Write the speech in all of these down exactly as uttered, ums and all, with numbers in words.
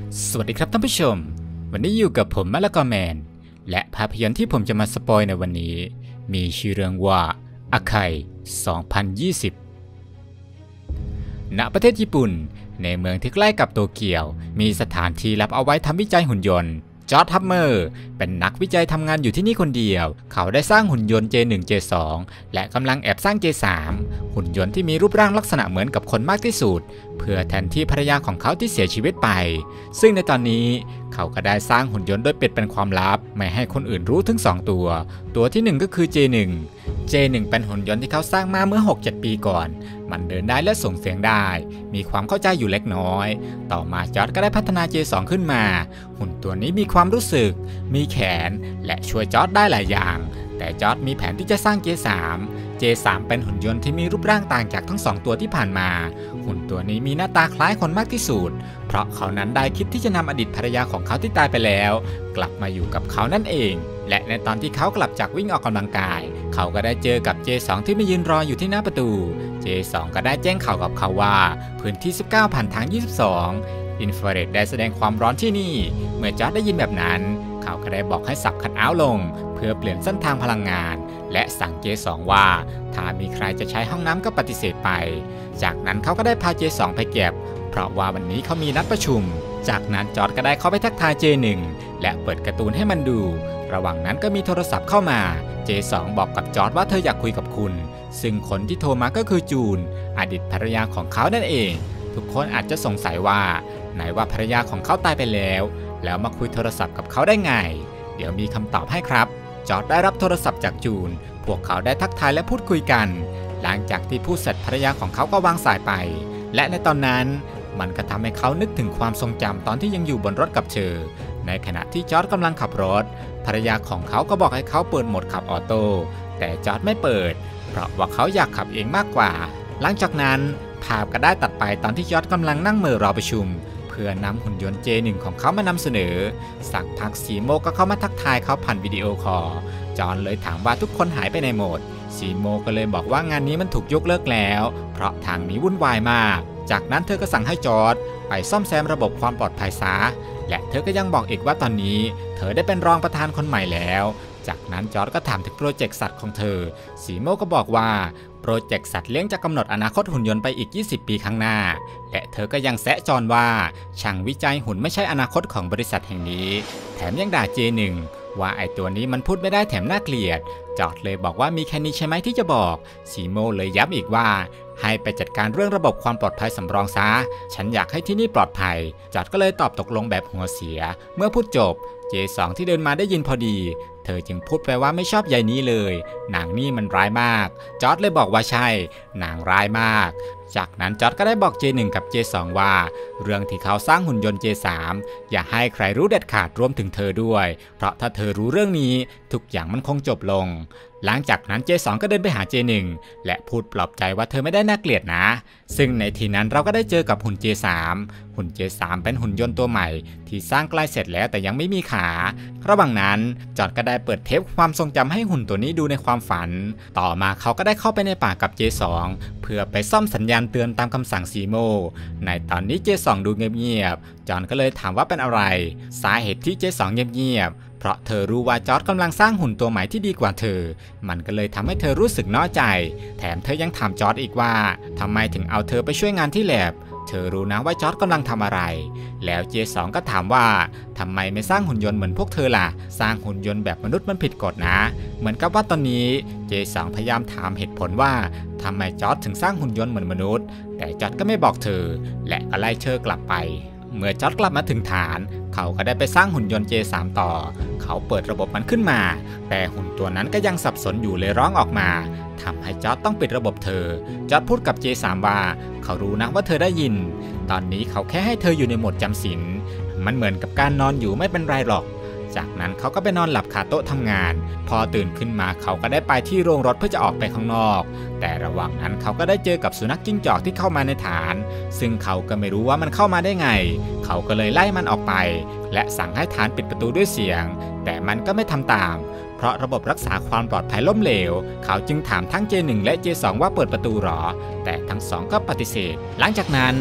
สวัสดีครับท่านผู้ชมวันนี้อยู่กับผมมะละกอแมนและภาพยนตร์ที่ผมจะมาสปอยในวันนี้มีชื่อเรื่องว่าอาไคสองพันยี่สิบณประเทศญี่ปุ่นในเมืองที่ใกล้กับโตเกียวมีสถานที่ลับเอาไว้ทำวิจัยหุ่นยนต์จอร์จ ฮัมเมอร์เป็นนักวิจัยทำงานอยู่ที่นี่คนเดียวเขาได้สร้างหุ่นยนต์ เจ หนึ่ง เจ สอง และกำลังแอบสร้าง เจ สาม หุ่นยนต์ที่มีรูปร่างลักษณะเหมือนกับคนมากที่สุดเพื่อแทนที่ภรรยาของเขาที่เสียชีวิตไปซึ่งในตอนนี้เขาก็ได้สร้างหุ่นยนต์โดยปิดเป็นความลับไม่ให้คนอื่นรู้ถึงสองตัวตัวที่หนึ่งก็คือ เจ หนึ่ง เจ หนึ่ง เป็นหุ่นยนต์ที่เขาสร้างมาเมื่อ หกเจ็ด ปีก่อนมันเดินได้และส่งเสียงได้มีความเข้าใจอยู่เล็กน้อยต่อมาจอร์จก็ได้พัฒนา เจ สอง ขึ้นมาหุ่นตัวนี้มีความรู้สึกมีแขนและช่วยจอร์จได้หลายอย่างแต่จอร์จมีแผนที่จะสร้าง เจ สาม เจ สาม เป็นหุ่นยนต์ที่มีรูปร่างต่างจากทั้งสองตัวที่ผ่านมาหุ่นตัวนี้มีหน้าตาคล้ายคนมากที่สุดเพราะเขานั้นได้คิดที่จะนำอดีตภรรยาของเขาที่ตายไปแล้วกลับมาอยู่กับเขานั่นเองและในตอนที่เขากลับจากวิ่งออกกำลังกายเขาก็ได้เจอกับ เจ สอง ที่มายืนรออยู่ที่หน้าประตู เจ สอง ก็ได้แจ้งข่าวกับเขาว่าพื้นที่สิบเก้าผ่านทางยี่สิบสองอินฟราเรดได้แสดงความร้อนที่นี่เมื่อจอร์จได้ยินแบบนั้นเขาก็ได้บอกให้สับคัทเอาท์ลงเพื่อเปลี่ยนเส้นทางพลังงานและสั่ง เจ สอง ว่าถ้ามีใครจะใช้ห้องน้ำก็ปฏิเสธไปจากนั้นเขาก็ได้พา เจ สอง ไปเก็บเพราะว่าวันนี้เขามีนัดประชุมจากนั้นจอร์จก็ได้เข้าไปทักทาย เจ หนึ่ง และเปิดการ์ตูนให้มันดูระหว่างนั้นก็มีโทรศัพท์เข้ามา เจ สอง บอกกับจอร์จว่าเธออยากคุยกับคุณซึ่งคนที่โทรมาก็คือจูนอดีตภรรยาของเขานั่นเองทุกคนอาจจะสงสัยว่าไหนว่าภรรยาของเขาตายไปแล้วแล้วมาคุยโทรศัพท์กับเขาได้ไงเดี๋ยวมีคำตอบให้ครับจอร์จได้รับโทรศัพท์จากจูนพวกเขาได้ทักทายและพูดคุยกันหลังจากที่พูดเสร็จภรรยาของเขาก็วางสายไปและในตอนนั้นมันก็ทำให้เขานึกถึงความทรงจำตอนที่ยังอยู่บนรถกับเธอในขณะที่จอร์จกำลังขับรถภรรยาของเขาก็บอกให้เขาเปิดโหมดขับออโต้แต่จอร์จไม่เปิดเพราะว่าเขาอยากขับเองมากกว่าหลังจากนั้นภาพก็ได้ตัดไปตอนที่จอร์จกำลังนั่งเมือรอประชุมเพื่อนำหุ่นยนต์ เจ หนึ่ง ของเขามานำเสนอสักพักซีโมก็เข้ามาทักทายเขาผ่านวิดีโอคอลจอร์จเลยถามว่าทุกคนหายไปในโหมดซีโมก็เลยบอกว่างานนี้มันถูกยกเลิกแล้วเพราะทางนี้วุ่นวายมากจากนั้นเธอก็สั่งให้จอร์จไปซ่อมแซมระบบความปลอดภัยซะและเธอก็ยังบอกอีกว่าตอนนี้เธอได้เป็นรองประธานคนใหม่แล้วจากนั้นจอร์จก็ถามถึงโปรเจกต์สัตว์ของเธอซีโมก็บอกว่าโปรเจกต์สัตว์เลี้ยงจะกำหนดอนาคตหุ่นยนต์ไปอีกยี่สิบปีข้างหน้าและเธอก็ยังแซะจอร์จว่าช่างวิจัยหุ่นไม่ใช่อนาคตของบริษัทแห่งนี้แถมยังด่า เจ หนึ่ง ว่าไอตัวนี้มันพูดไม่ได้แถมน่าเกลียดจอร์จเลยบอกว่ามีแค่นี้ใช่ไหมที่จะบอกซีโมเลยย้ำอีกว่าให้ไปจัดการเรื่องระบบความปลอดภัยสำรองซะฉันอยากให้ที่นี่ปลอดภัยจอร์จก็เลยตอบตกลงแบบหัวเสียเมื่อพูดจบ เจ สอง ที่เดินมาได้ยินพอดีเธอจึงพูดไปว่าไม่ชอบยายนี้เลยนางนี่มันร้ายมากจอร์จเลยบอกว่าใช่นางร้ายมากจากนั้นจอร์จก็ได้บอก เจ หนึ่ง กับ เจ สอง ว่าเรื่องที่เขาสร้างหุ่นยนต์ เจ สาม อย่าให้ใครรู้เด็ดขาดรวมถึงเธอด้วยเพราะถ้าเธอรู้เรื่องนี้ทุกอย่างมันคงจบลงหลังจากนั้น เจ สอง ก็เดินไปหา เจ หนึ่ง และพูดปลอบใจว่าเธอไม่ได้น่าเกลียดนะซึ่งในทีนั้นเราก็ได้เจอกับหุ่น เจ สาม หุ่น เจ สาม เป็นหุ่นยนต์ตัวใหม่ที่สร้างใกล้เสร็จแล้วแต่ยังไม่มีขาระหว่างนั้นจอร์จก็ได้เปิดเทปความทรงจำให้หุ่นตัวนี้ดูในความฝันต่อมาเขาก็ได้เข้าไปในป่ากับ เจ สอง เพื่อไปซ่อมสัญญาณเตือนตามคำสั่งซีโมในตอนนี้ เจ สอง ดูเงียบๆจอร์จก็เลยถามว่าเป็นอะไรสาเหตุที่ เจ สอง เงียบๆเพราะเธอรู้ว่าจอร์จกำลังสร้างหุ่นตัวใหม่ที่ดีกว่าเธอมันก็เลยทำให้เธอรู้สึกน้อยใจแถมเธอยังถามจอร์จอีกว่าทำไมถึงเอาเธอไปช่วยงานที่แลบเธอรู้นะว่าจอร์จกำลังทำอะไรแล้ว เจ สอง ก็ถามว่าทำไมไม่สร้างหุ่นยนต์เหมือนพวกเธอล่ะสร้างหุ่นยนต์แบบมนุษย์มันผิดกฎนะเหมือนกับว่าตอนนี้ เจ สอง พยายามถามเหตุผลว่าทำไมจอร์จถึงสร้างหุ่นยนต์เหมือนมนุษย์แต่จอร์จก็ไม่บอกเธอและก็ไล่เธอกลับไปเมื่อจอร์จกลับมาถึงฐานเขาก็ได้ไปสร้างหุ่นยนต์ เจ สาม ต่อเขาเปิดระบบมันขึ้นมาแต่หุ่นตัวนั้นก็ยังสับสนอยู่เลยร้องออกมาทำให้จอร์จต้องปิดระบบเธอจอร์จพูดกับ เจ สาม ว่าเขารู้นะว่าเธอได้ยินตอนนี้เขาแค่ให้เธออยู่ในโหมดจำศีลมันเหมือนกับการนอนอยู่ไม่เป็นไรหรอกจากนั้นเขาก็ไปนอนหลับคาโต๊ะทำงานพอตื่นขึ้นมาเขาก็ได้ไปที่โรงรถเพื่อจะออกไปข้างนอกแต่ระหว่างนั้นเขาก็ได้เจอกับสุนัขจิ้งจอกที่เข้ามาในฐานซึ่งเขาก็ไม่รู้ว่ามันเข้ามาได้ไงเขาก็เลยไล่มันออกไปและสั่งให้ฐานปิดประตูด้วยเสียงแต่มันก็ไม่ทำตามเพราะระบบรักษาความปลอดภัยล้มเหลวเขาจึงถามทั้ง เจ หนึ่ง และ เจ สอง ว่าเปิดประตูหรอแต่ทั้งสองก็ปฏิเสธหลังจากนั้นเขา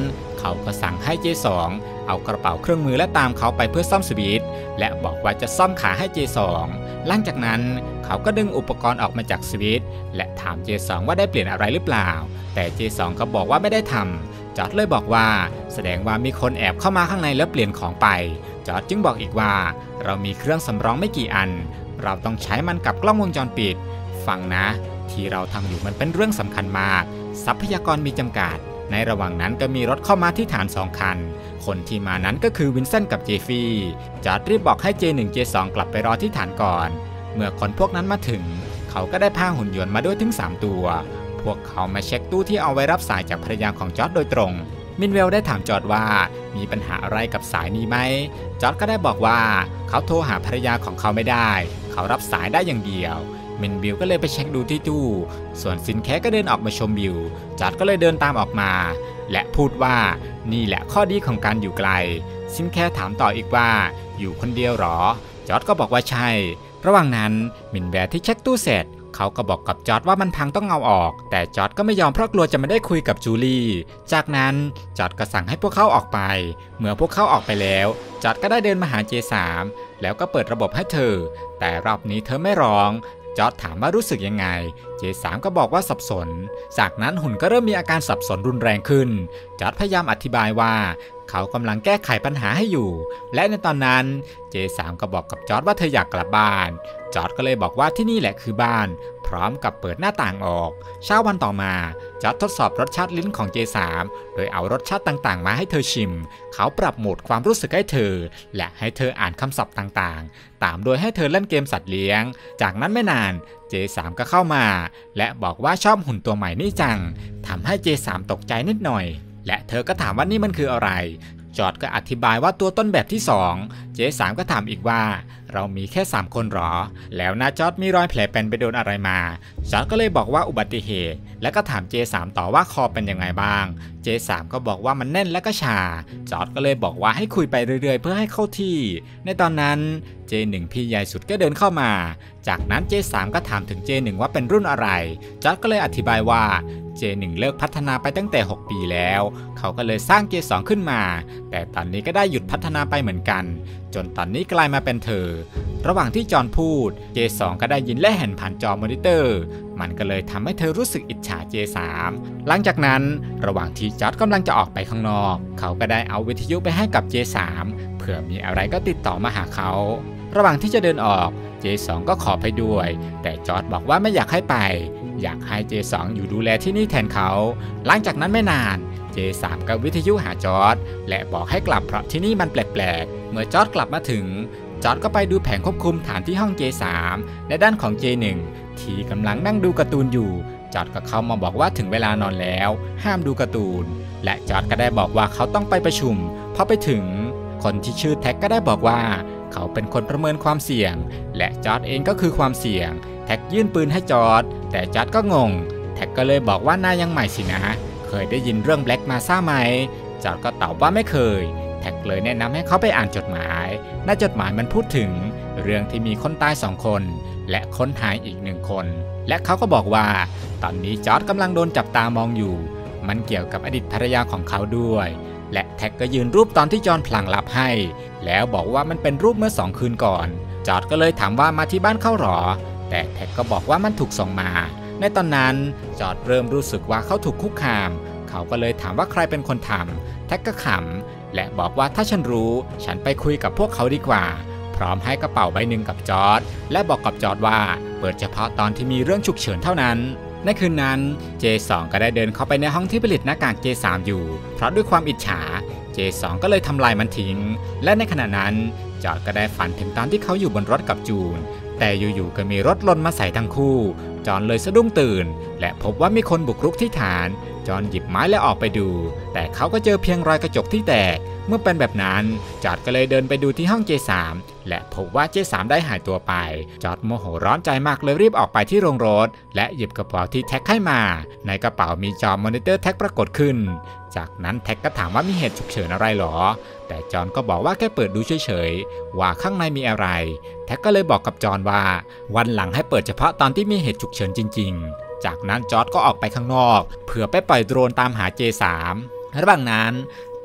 เขาก็สั่งให้เจสองเอากระเป๋าเครื่องมือและตามเขาไปเพื่อซ่อมสวิตช์และบอกว่าจะซ่อมขาให้เจสองหลังจากนั้นเขาก็ดึงอุปกรณ์ออกมาจากสวิตช์และถามเจสองว่าได้เปลี่ยนอะไรหรือเปล่าแต่เจสองก็บอกว่าไม่ได้ทำจอร์จเลยบอกว่าแสดงว่ามีคนแอบเข้ามาข้างในแล้วเปลี่ยนของไปจอร์จจึงบอกอีกว่าเรามีเครื่องสำรองไม่กี่อันเราต้องใช้มันกับกล้องวงจรปิดฟังนะที่เราทำอยู่มันเป็นเรื่องสำคัญมากทรัพยากรมีจำกัดในระหว่างนั้นก็มีรถเข้ามาที่ฐานสองคันคนที่มานั้นก็คือวินเซนต์กับเจฟฟี่จอร์จรีบบอกให้ เจ หนึ่ง เจ สอง กลับไปรอที่ฐานก่อนเมื่อคนพวกนั้นมาถึงเขาก็ได้พาหุ่นยนต์มาด้วยถึงสามตัวพวกเขามาเช็คตู้ที่เอาไว้รับสายจากภรรยาของจอร์จโดยตรงมินเวลได้ถามจอร์จว่ามีปัญหาอะไรกับสายนี้ไหมจอร์จก็ได้บอกว่าเขาโทรหาภรรยาของเขาไม่ได้เขารับสายได้อย่างเดียวมินบิลก็เลยไปเช็คดูที่ตู้ส่วนซินแคก็เดินออกมาชมบิลจอร์จก็เลยเดินตามออกมาและพูดว่านี่แหละข้อดีของการอยู่ไกลซินแคถามต่ออีกว่าอยู่คนเดียวหรอจอร์จก็บอกว่าใช่ระหว่างนั้นมินแวร์ที่เช็คตู้เสร็จเขาก็บอกกับจอร์จว่ามันพังต้องเอาออกแต่จอร์จก็ไม่ยอมเพราะกลัวจะไม่ได้คุยกับจูลี่จากนั้นจอร์จก็สั่งให้พวกเขาออกไปเมื่อพวกเขาออกไปแล้วจอร์จก็ได้เดินมาหา เจ สาม แล้วก็เปิดระบบให้เธอแต่รอบนี้เธอไม่ร้องจอร์จถามว่ารู้สึกยังไง เจ สาม ก็บอกว่าสับสนจากนั้นหุ่นก็เริ่มมีอาการสับสนรุนแรงขึ้นจอร์จพยายามอธิบายว่าเขากำลังแก้ไขปัญหาให้อยู่และในตอนนั้น เจ สาม ก็บอกกับจอร์จว่าเธออยากกลับบ้านจอร์จก็เลยบอกว่าที่นี่แหละคือบ้านพร้อมกับเปิดหน้าต่างออกเช้าวันต่อมาจอร์จทดสอบรสชาติลิ้นของ เจ สาม โดยเอารสชาติต่างๆมาให้เธอชิมเขาปรับโหมดความรู้สึกให้เธอและให้เธออ่านคำศัพท์ต่างๆตามโดยให้เธอเล่นเกมสัตว์เลี้ยงจากนั้นไม่นาน เจ สาม ก็เข้ามาและบอกว่าชอบหุ่นตัวใหม่นี่จังทำให้ เจ สาม ตกใจนิดหน่อยและเธอก็ถามว่านี่มันคืออะไรจอร์จก็อธิบายว่าตัวต้นแบบที่สอง เจ สาม ก็ถามอีกว่าเรามีแค่สามคนหรอแล้วนะจอร์จมีรอยแผลเป็นไปโดนอะไรมาจอร์จก็เลยบอกว่าอุบัติเหตุแล้วก็ถาม เจ สาม ต่อว่าคอเป็นยังไงบ้าง เจ สาม ก็บอกว่ามันแน่นและก็ชาจอร์จก็เลยบอกว่าให้คุยไปเรื่อยๆเพื่อให้เข้าที่ในตอนนั้น เจ หนึ่ง พี่ใหญ่สุดก็เดินเข้ามาจากนั้น เจ สาม ก็ถามถึง เจ หนึ่ง ว่าเป็นรุ่นอะไรจอร์จก็เลยอธิบายว่า เจ หนึ่ง เลิกพัฒนาไปตั้งแต่หกปีแล้วเขาก็เลยสร้าง เจ สอง ขึ้นมาแต่ตอนนี้ก็ได้หยุดพัฒนาไปเหมือนกันจนตอนนี้กลายมาเป็นเธอระหว่างที่จอห์นพูด เจ สอง ก็ได้ยินและเห็นผ่านจอมอนิเตอร์มันก็เลยทำให้เธอรู้สึกอิจฉา เจ สาม หลังจากนั้นระหว่างที่จอร์จกำลังจะออกไปข้างนอกเขาก็ได้เอาวิทยุไปให้กับ เจ สาม เผื่อมีอะไรก็ติดต่อมาหาเขาระหว่างที่จะเดินออก เจ สอง ก็ขอไปด้วยแต่จอร์จบอกว่าไม่อยากให้ไปอยากให้ เจ สอง อยู่ดูแลที่นี่แทนเขาหลังจากนั้นไม่นาน เจ สาม ก็วิทยุหาจอร์จและบอกให้กลับเพราะที่นี่มันแปลกๆเมื่อจอร์จกลับมาถึงจอร์จก็ไปดูแผงควบคุมฐานที่ห้อง เจ สาม และด้านของ เจ หนึ่ง ที่กำลังนั่งดูการ์ตูนอยู่จอร์จก็เข้ามาบอกว่าถึงเวลานอนแล้วห้ามดูการ์ตูนและจอร์จก็ได้บอกว่าเขาต้องไปประชุมพอไปถึงคนที่ชื่อแท็กก็ได้บอกว่าเขาเป็นคนประเมินความเสี่ยงและจอร์จเองก็คือความเสี่ยงแท็กยื่นปืนให้จอร์จแต่จอร์จก็งงแท็กก็เลยบอกว่านายยังใหม่สินะเคยได้ยินเรื่องแบล็กมาซ่าไหมจอร์จก็ตอบว่าไม่เคยแท็กเลยแนะนำให้เขาไปอ่านจดหมายในจดหมายมันพูดถึงเรื่องที่มีคนตายสองคนและคนหายอีกหนึ่งคนและเขาก็บอกว่าตอนนี้จอร์จกำลังโดนจับตามองอยู่มันเกี่ยวกับอดีตภรรยาของเขาด้วยและแท็กก็ยืนรูปตอนที่จอห์นพลางหลับให้แล้วบอกว่ามันเป็นรูปเมื่อสองคืนก่อนจอร์จก็เลยถามว่ามาที่บ้านเขาหรอแต่แท็กก็บอกว่ามันถูกส่งมาในตอนนั้นจอร์จเริ่มรู้สึกว่าเขาถูกคุกคามเขาก็เลยถามว่าใครเป็นคนทำแท็กก็ขำและบอกว่าถ้าฉันรู้ฉันไปคุยกับพวกเขาดีกว่าพร้อมให้กระเป๋าใบหนึ่งกับจอร์จและบอกกับจอร์จว่าเปิดเฉพาะตอนที่มีเรื่องฉุกเฉินเท่านั้นในคืนนั้น เจ สอง ก็ได้เดินเข้าไปในห้องที่ผลิตหน้ากาก เจ สาม อยู่เพราะด้วยความอิจฉา เจ สอง ก็เลยทำลายมันทิ้งและในขณะนั้นจอร์จก็ได้ฝันถึงตอนที่เขาอยู่บนรถกับจูนแต่อยู่ๆก็มีรถลนมาใส่ทั้งคู่จอห์นเลยสะดุ้งตื่นและพบว่ามีคนบุกรุกที่ฐานจอห์นหยิบไม้และออกไปดูแต่เขาก็เจอเพียงรอยกระจกที่แตกเมื่อเป็นแบบนั้นจอร์จก็เลยเดินไปดูที่ห้อง เจ สาม และพบว่า เจ สาม ได้หายตัวไปจอร์จโมโหร้อนใจมากเลยรีบออกไปที่โรงรถและหยิบกระเป๋าที่แท็กให้มาในกระเป๋ามีจอมอนิเตอร์แท็กปรากฏขึ้นจากนั้นแท็กก็ถามว่ามีเหตุฉุกเฉินอะไรหรอแต่จอห์นก็บอกว่าแค่เปิดดูเฉยๆว่าข้างในมีอะไรแท็กก็เลยบอกกับจอห์นว่าวันหลังให้เปิดเฉพาะตอนที่มีเหตุฉุกเฉินจริงๆจากนั้นจอร์จก็ออกไปข้างนอกเพื่อไปปล่อยโดรนตามหา เจ สาม ระหว่างนั้น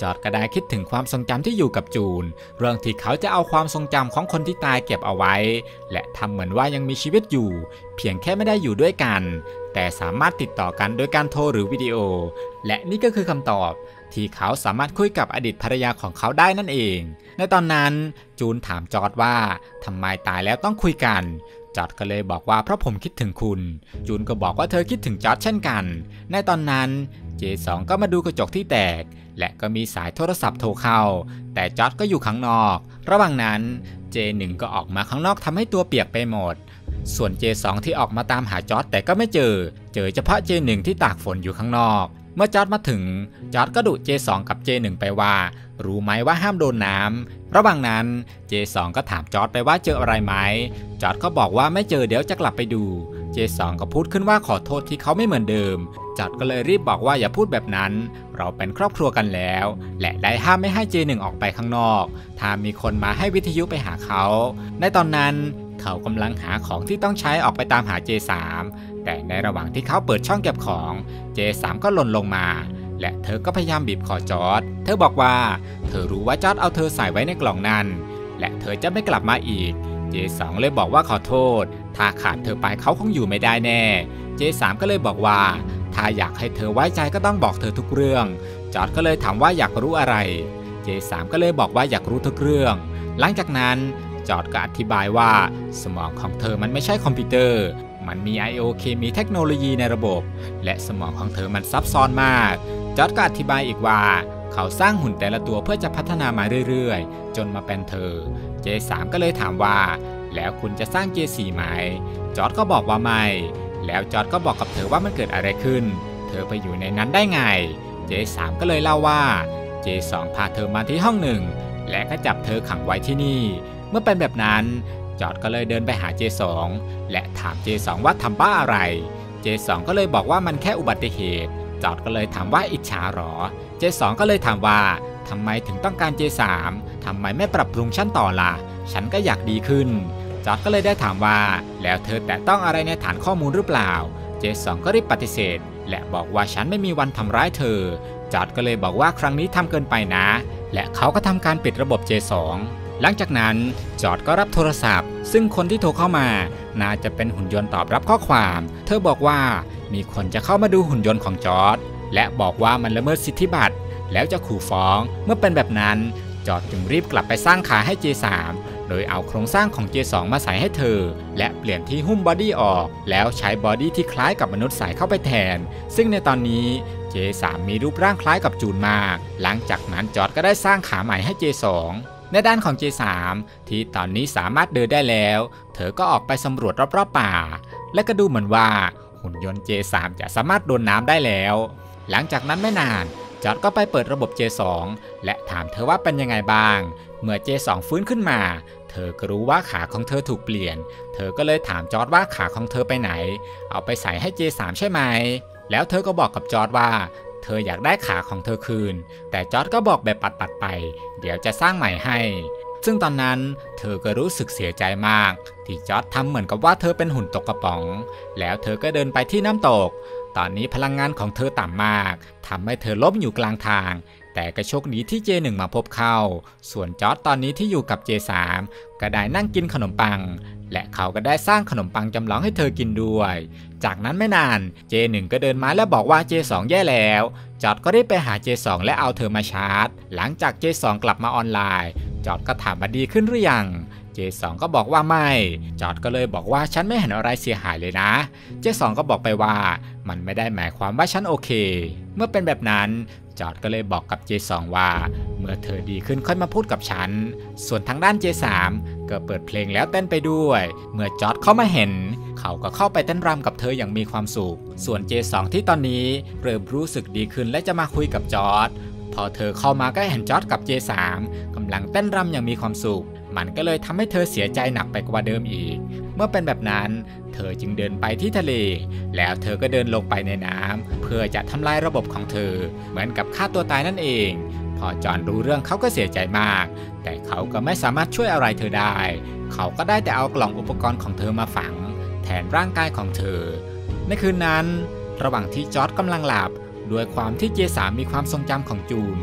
จอร์จก็ได้คิดถึงความทรงจำที่อยู่กับจูนเรื่องที่เขาจะเอาความทรงจำของคนที่ตายเก็บเอาไว้และทำเหมือนว่ายังมีชีวิตอยู่เพียงแค่ไม่ได้อยู่ด้วยกันแต่สามารถติดต่อกันโดยการโทรหรือวิดีโอและนี่ก็คือคำตอบที่เขาสามารถคุยกับอดีตภรรยาของเขาได้นั่นเองในตอนนั้นจูนถามจอร์จว่าทำไมตายแล้วต้องคุยกันจอร์จก็เลยบอกว่าเพราะผมคิดถึงคุณจูนก็บอกว่าเธอคิดถึงจอร์จเช่นกันในตอนนั้นเจสองก็มาดูกระจกที่แตกและก็มีสายโทรศัพท์โทรเข้าแต่จอร์จก็อยู่ข้างนอกระหว่างนั้นเจหนึ่งก็ออกมาข้างนอกทำให้ตัวเปียกไปหมดส่วน เจ สอง ที่ออกมาตามหาจอร์จแต่ก็ไม่เจอเจอเฉพาะ เจ หนึ่ง ที่ตากฝนอยู่ข้างนอกเมื่อจอร์จมาถึงจอร์จก็ดุ เจ สอง กับ เจ หนึ่ง ไปว่ารู้ไหมว่าห้ามโดนน้ำระหว่างนั้น เจ สอง ก็ถามจอร์จไปว่าเจออะไรไหมจอร์จก็บอกว่าไม่เจอเดี๋ยวจะกลับไปดู เจ สอง ก็พูดขึ้นว่าขอโทษที่เขาไม่เหมือนเดิมจอร์จก็เลยรีบบอกว่าอย่าพูดแบบนั้นเราเป็นครอบครัวกันแล้วและได้ห้ามไม่ให้ เจ หนึ่ง ออกไปข้างนอกถ้ามีคนมาให้วิทยุไปหาเขาในตอนนั้นเขากำลังหาของที่ต้องใช้ออกไปตามหา เจ สาม แต่ในระหว่างที่เขาเปิดช่องเก็บของ เจ สาม ก็หล่นลงมาและเธอก็พยายามบีบคอจอร์จเธอบอกว่าเธอรู้ว่าจอร์จเอาเธอใส่ไว้ในกล่องนั้นและเธอจะไม่กลับมาอีก เจ สอง เลยบอกว่าขอโทษถ้าขาดเธอไปเขาคงอยู่ไม่ได้แน่ เจ สาม ก็เลยบอกว่าถ้าอยากให้เธอไว้ใจก็ต้องบอกเธอทุกเรื่องจอร์จก็เลยถามว่าอยากรู้อะไร เจ สาม ก็เลยบอกว่าอยากรู้ทุกเรื่องหลังจากนั้นจอร์จก็อธิบายว่าสมองของเธอมันไม่ใช่คอมพิวเตอร์มันมี ไอ โอ เคมีเทคโนโลยีในระบบและสมองของเธอมันซับซ้อนมากจอร์จก็อธิบายอีกว่าเขาสร้างหุ่นแต่ละตัวเพื่อจะพัฒนามาเรื่อยๆจนมาเป็นเธอ เจ สาม ก็เลยถามว่าแล้วคุณจะสร้าง เจ สี่ ไหมจอร์จก็บอกว่าไม่แล้วจอร์จก็บอกกับเธอว่ามันเกิดอะไรขึ้นเธอไปอยู่ในนั้นได้ไง เจ สาม ก็เลยเล่าว่า เจ สอง พาเธอมาที่ห้องหนึ่งและก็จับเธอขังไว้ที่นี่เมื่อเป็นแบบนั้นจอร์จก็เลยเดินไปหา เจ สอง และถาม เจ สอง ว่าทำบ้าอะไร เจ สอง ก็เลยบอกว่ามันแค่อุบัติเหตุจอร์จก็เลยถามว่าอิจฉาหรอ เจ สอง ก็เลยถามว่าทำไมถึงต้องการ เจ สาม ทำไมไม่ปรับปรุงฉันต่อล่ะฉันก็อยากดีขึ้นจอร์จก็เลยได้ถามว่าแล้วเธอแตะต้องอะไรในฐานข้อมูลหรือเปล่า เจ สอง ก็รีบปฏิเสธและบอกว่าฉันไม่มีวันทำร้ายเธอจอร์จก็เลยบอกว่าครั้งนี้ทำเกินไปนะและเขาก็ทำการปิดระบบ เจ สอง หลังจากนั้นจอร์จก็รับโทรศัพท์ซึ่งคนที่โทรเข้ามาน่าจะเป็นหุ่นยนต์ตอบรับข้อความเธอบอกว่ามีคนจะเข้ามาดูหุ่นยนต์ของจอร์จและบอกว่ามันละเมิดสิทธิบัตรแล้วจะขู่ฟ้องเมื่อเป็นแบบนั้นจอร์จจึงรีบกลับไปสร้างขาให้ เจ สาม โดยเอาโครงสร้างของ เจ สอง มาใส่ให้เธอและเปลี่ยนที่หุ้มบอดี้ออกแล้วใช้บอดี้ที่คล้ายกับมนุษย์ใส่เข้าไปแทนซึ่งในตอนนี้ เจ สาม มีรูปร่างคล้ายกับจูนมากหลังจากนั้นจอร์จก็ได้สร้างขาใหม่ให้ เจ สอง ในด้านของ เจ สาม ที่ตอนนี้สามารถเดินได้แล้วเธอก็ออกไปสำรวจรอบๆป่าและก็ดูเหมือนว่าหุ่นยนต์ เจ สาม จะสามารถโดนน้ำได้แล้วหลังจากนั้นไม่นานจอร์จก็ไปเปิดระบบ เจ สอง และถามเธอว่าเป็นยังไงบ้างเมื่อ เจ สอง ฟื้นขึ้นมาเธอก็รู้ว่าขาของเธอถูกเปลี่ยนเธอก็เลยถามจอร์จว่าขาของเธอไปไหนเอาไปใส่ให้ เจ สาม ใช่ไหมแล้วเธอก็บอกกับจอร์จว่าเธออยากได้ขาของเธอคืนแต่จอร์จก็บอกแบบปัดๆไปเดี๋ยวจะสร้างใหม่ให้ซึ่งตอนนั้นเธอก็รู้สึกเสียใจมากที่จอร์จทำเหมือนกับว่าเธอเป็นหุ่นตกกระป๋องแล้วเธอก็เดินไปที่น้ำตกตอนนี้พลังงานของเธอต่ำมากทำให้เธอล้มอยู่กลางทางแต่ก็โชคดีที่ เจ หนึ่ง มาพบเข้าส่วนจอร์จตอนนี้ที่อยู่กับ เจ สาม ก็ได้นั่งกินขนมปังและเขาก็ได้สร้างขนมปังจำลองให้เธอกินด้วยจากนั้นไม่นาน เจ หนึ่ง ก็เดินมาและบอกว่า เจ สอง แย่แล้วจอร์จก็ได้ไปหา เจ สอง และเอาเธอมาชาร์จหลังจาก เจ สอง กลับมาออนไลน์จอร์จก็ถามว่าดีขึ้นหรือยัง เจ สอง ก็บอกว่าไม่จอร์จก็เลยบอกว่าฉันไม่เห็นอะไรเสียหายเลยนะ เจ สอง ก็บอกไปว่ามันไม่ได้หมายความว่าฉันโอเคเมื่อเป็นแบบนั้นจอร์จก็เลยบอกกับ เจ สอง ว่าเมื่อเธอดีขึ้นค่อยมาพูดกับฉันส่วนทางด้าน เจ สาม ก็เปิดเพลงแล้วเต้นไปด้วยเมื่อจอร์จเข้ามาเห็นเขาก็เข้าไปเต้นรำกับเธออย่างมีความสุขส่วน เจ สอง ที่ตอนนี้เริ่มรู้สึกดีขึ้นและจะมาคุยกับจอร์จพอเธอเข้ามาก็เห็นจอร์จกับ เจ สาม กำลังเต้นรำอย่างมีความสุขมันก็เลยทำให้เธอเสียใจหนักไปกว่าเดิมอีกเมื่อเป็นแบบนั้นเธอจึงเดินไปที่ทะเลแล้วเธอก็เดินลงไปในน้ำเพื่อจะทำลายระบบของเธอเหมือนกับฆ่าตัวตายนั่นเองพอจอห์นรู้เรื่องเขาก็เสียใจมากแต่เขาก็ไม่สามารถช่วยอะไรเธอได้เขาก็ได้แต่เอากล่องอุปกรณ์ของเธอมาฝังแทนร่างกายของเธอในคืนนั้นระหว่างที่จอร์จกำลังหลับด้วยความที่ เจ สาม มีความทรงจำของจูน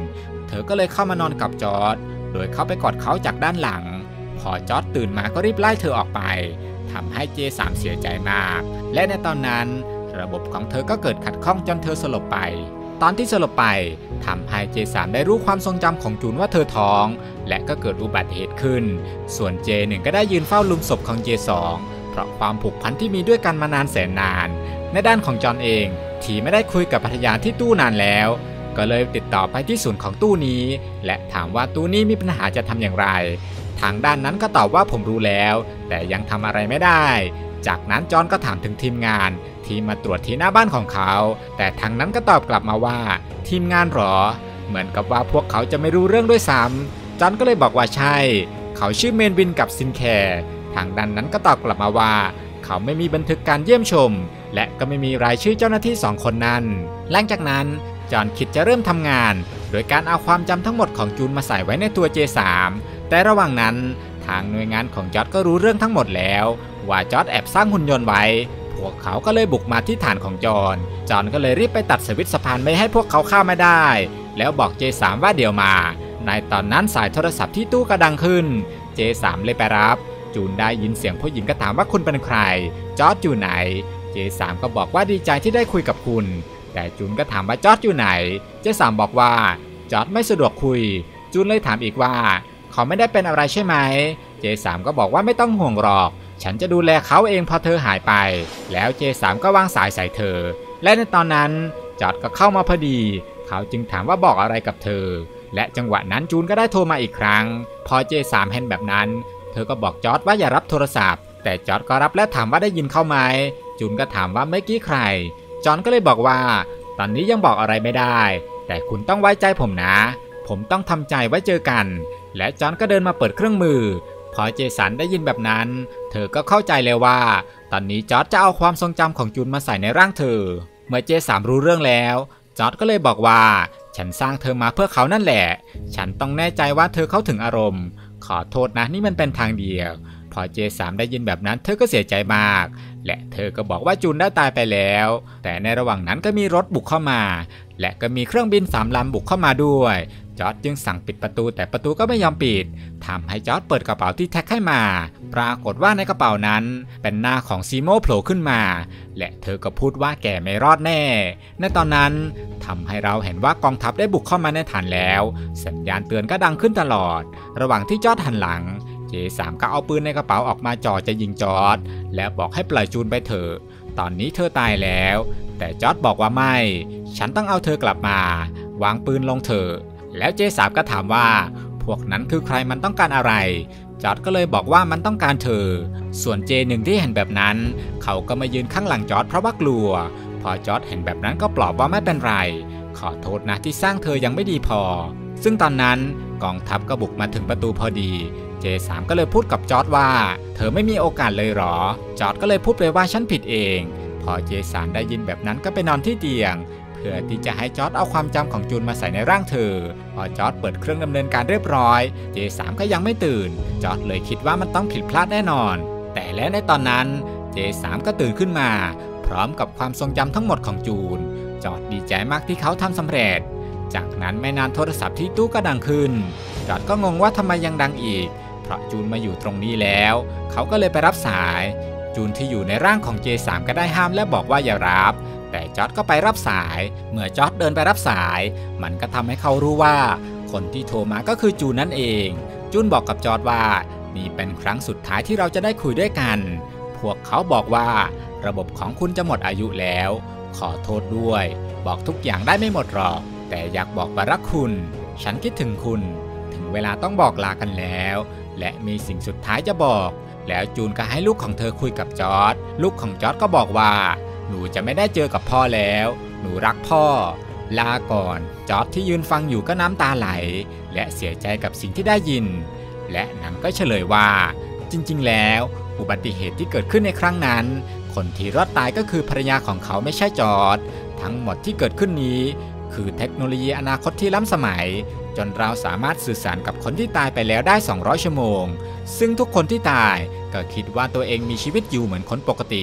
เธอก็เลยเข้ามานอนกับจอร์จโดยเข้าไปกอดเขาจากด้านหลังพอจอร์จตื่นมาก็รีบไล่เธอออกไปทำให้เจสามเสียใจมากและในตอนนั้นระบบของเธอก็เกิดขัดข้องจนเธอสลบไปตอนที่สลบไปทำให้เจสามได้รู้ความทรงจำของจูนว่าเธอท้องและก็เกิดอุบัติเหตุขึ้นส่วนเจหนึ่งก็ได้ยืนเฝ้าลุมศพของเจสองเพราะความผูกพันที่มีด้วยกันมานานแสนนานในด้านของจอห์นเองที่ไม่ได้คุยกับภรรยาที่ตู้นานแล้วก็เลยติดต่อไปที่ศูนย์ของตู้นี้และถามว่าตู้นี้มีปัญหาจะทำอย่างไรทางด้านนั้นก็ตอบว่าผมรู้แล้วแต่ยังทำอะไรไม่ได้จากนั้นจอห์นก็ถามถึงทีมงานที่มาตรวจที่หน้าบ้านของเขาแต่ทางนั้นก็ตอบกลับมาว่าทีมงานหรอเหมือนกับว่าพวกเขาจะไม่รู้เรื่องด้วยซ้ำจอห์นก็เลยบอกว่าใช่เขาชื่อเมนวินกับซินแคร์ทางด้านนั้นก็ตอบกลับมาว่าเขาไม่มีบันทึกการเยี่ยมชมและก็ไม่มีรายชื่อเจ้าหน้าที่สองคนนั้นหลังจากนั้นจอห์นคิดจะเริ่มทำงานโดยการเอาความจำทั้งหมดของจูนมาใส่ไว้ในตัว เจ สาม แต่ระหว่างนั้นทางหน่วยงานของจอร์จก็รู้เรื่องทั้งหมดแล้วว่าจอร์จแอบสร้างหุ่นยนต์ไว้พวกเขาก็เลยบุกมาที่ฐานของจอห์นจอห์นก็เลยรีบไปตัดสวิตช์สะพานไม่ให้พวกเขาเข้ามาได้แล้วบอก เจ สาม ว่าเดี๋ยวมาในตอนนั้นสายโทรศัพท์ที่ตู้ก็ดังขึ้น เจ สาม เลยไปรับจูนได้ยินเสียงผู้หญิงก็ถามว่าคุณเป็นใครจอร์จอยู่ไหน เจ สาม ก็บอกว่าดีใจที่ได้คุยกับคุณแต่จูนก็ถามว่าจอร์จอยู่ไหน เจ สาม บอกว่าจอร์จไม่สะดวกคุยจูนเลยถามอีกว่าเขาไม่ได้เป็นอะไรใช่ไหม เจ สาม ก็บอกว่าไม่ต้องห่วงหรอกฉันจะดูแลเขาเองพอเธอหายไปแล้ว เจ สาม ก็วางสายใส่เธอและในตอนนั้นจอร์จก็เข้ามาพอดีเขาจึงถามว่าบอกอะไรกับเธอและจังหวะนั้นจูนก็ได้โทรมาอีกครั้งพอ เจ สาม เห็นแบบนั้นเธอก็บอกจอร์จว่าอย่ารับโทรศัพท์แต่จอร์จก็รับและถามว่าได้ยินเขาไหมจูนก็ถามว่าเมื่อกี้ใครจอห์นก็เลยบอกว่าตอนนี้ยังบอกอะไรไม่ได้แต่คุณต้องไว้ใจผมนะผมต้องทำใจไว้เจอกันและจอห์นก็เดินมาเปิดเครื่องมือพอเจสันได้ยินแบบนั้นเธอก็เข้าใจเลยว่าตอนนี้จอร์จจะเอาความทรงจำของจูนมาใส่ในร่างเธอเมื่อเจสามรู้เรื่องแล้วจอร์จก็เลยบอกว่าฉันสร้างเธอมาเพื่อเขานั่นแหละฉันต้องแน่ใจว่าเธอเข้าถึงอารมณ์ขอโทษนะนี่มันเป็นทางเดียวพอเจสามได้ยินแบบนั้นเธอก็เสียใจมากและเธอก็บอกว่าจูนได้ตายไปแล้วแต่ในระหว่างนั้นก็มีรถบุกเข้ามาและก็มีเครื่องบินสามลำบุกเข้ามาด้วยจอร์จจึงสั่งปิดประตูแต่ประตูก็ไม่ยอมปิดทำให้จอร์จเปิดกระเป๋าที่แท็กให้มาปรากฏว่าในกระเป๋านั้นเป็นหน้าของซีโม่โผล่ขึ้นมาและเธอก็พูดว่าแกไม่รอดแน่ในตอนนั้นทำให้เราเห็นว่ากองทัพได้บุกเข้ามาในฐานแล้วสัญญาณเตือนก็ดังขึ้นตลอดระหว่างที่จอร์จหันหลัง เจ สาม ก็เอาปืนในกระเป๋าออกมาจ่อจะยิงจอร์จและบอกให้ปล่อยจูนไปเถอะตอนนี้เธอตายแล้วแต่จอร์จบอกว่าไม่ฉันต้องเอาเธอกลับมาวางปืนลงเถอะแล้ว เจ สาม ก็ถามว่าพวกนั้นคือใครมันต้องการอะไรจอร์จก็เลยบอกว่ามันต้องการเธอส่วน เจ หนึ่ง ที่เห็นแบบนั้นเขาก็มายืนข้างหลังจอร์จเพราะว่ากลัวพอจอร์จเห็นแบบนั้นก็ปลอบว่าไม่เป็นไรขอโทษนะที่สร้างเธอยังไม่ดีพอซึ่งตอนนั้นกองทัพก็บุกมาถึงประตูพอดี เจ สาม ก็เลยพูดกับจอร์จว่าเธอไม่มีโอกาสเลยหรอจอร์จก็เลยพูดไปว่าฉันผิดเองพอ เจ สาม ได้ยินแบบนั้นก็ไปนอนที่เตียงเพื่อที่จะให้จอร์จเอาความจำของจูนมาใส่ในร่างเธอพอจอร์จเปิดเครื่องดำเนินการเรียบร้อย เจ สาม ก็ยังไม่ตื่นจอร์จเลยคิดว่ามันต้องผิดพลาดแน่นอนแต่และในตอนนั้น เจ สาม ก็ตื่นขึ้นมาพร้อมกับความทรงจำทั้งหมดของจูนจอร์จดีใจมากที่เขาทำสำเร็จจากนั้นไม่นานโทรศัพท์ที่ตู้ก็ดังขึ้นจอร์จก็งงว่าทำไมยังดังอีกเพราะจูนมาอยู่ตรงนี้แล้วเขาก็เลยไปรับสายจูนที่อยู่ในร่างของ เจ สาม ก็ได้ห้ามและบอกว่าอย่ารับแต่จอร์จก็ไปรับสายเมื่อจอร์จเดินไปรับสายมันก็ทำให้เขารู้ว่าคนที่โทรมาก็คือจูนนั่นเองจูนบอกกับจอร์จว่านี่เป็นครั้งสุดท้ายที่เราจะได้คุยด้วยกันพวกเขาบอกว่าระบบของคุณจะหมดอายุแล้วขอโทษด้วยบอกทุกอย่างได้ไม่หมดหรอกแต่อยากบอกว่ารักคุณฉันคิดถึงคุณถึงเวลาต้องบอกลากันแล้วและมีสิ่งสุดท้ายจะบอกแล้วจูนก็ให้ลูกของเธอคุยกับจอร์จลูกของจอร์จก็บอกว่าหนูจะไม่ได้เจอกับพ่อแล้วหนูรักพ่อลาก่อนจอร์จที่ยืนฟังอยู่ก็น้ำตาไหลและเสียใจกับสิ่งที่ได้ยินและหนังก็เฉลยว่าจริงๆแล้วอุบัติเหตุที่เกิดขึ้นในครั้งนั้นคนที่รอดตายก็คือภรรยาของเขาไม่ใช่จอร์จทั้งหมดที่เกิดขึ้นนี้คือเทคโนโลยีอนาคตที่ล้ำสมัยจนเราสามารถสื่อสารกับคนที่ตายไปแล้วได้สองร้อยชั่วโมงซึ่งทุกคนที่ตายก็คิดว่าตัวเองมีชีวิตอยู่เหมือนคนปกติ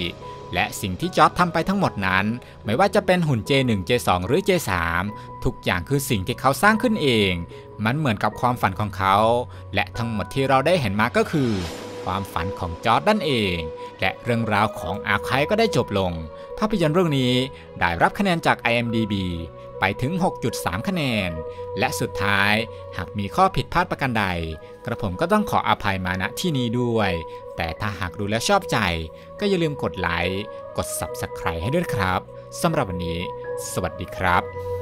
และสิ่งที่จอร์จทำไปทั้งหมดนั้นไม่ว่าจะเป็นหุ่น เจ หนึ่ง เจ สอง หรือ เจ สาม ทุกอย่างคือสิ่งที่เขาสร้างขึ้นเองมันเหมือนกับความฝันของเขาและทั้งหมดที่เราได้เห็นมาก็คือความฝันของจอร์จนั่นเองและเรื่องราวของอาร์ไคก็ได้จบลงภาพยนตร์เรื่องนี้ได้รับคะแนนจาก ไอ เอ็ม ดี บี ไปถึง หกจุดสาม คะแนนและสุดท้ายหากมีข้อผิดพลาดประการใดกระผมก็ต้องขออภัยมาณที่นี้ด้วยแต่ถ้าหากดูแล้วชอบใจก็อย่าลืมกดไลค์กด ซับสไครบ์ ให้ด้วยครับสำหรับวันนี้สวัสดีครับ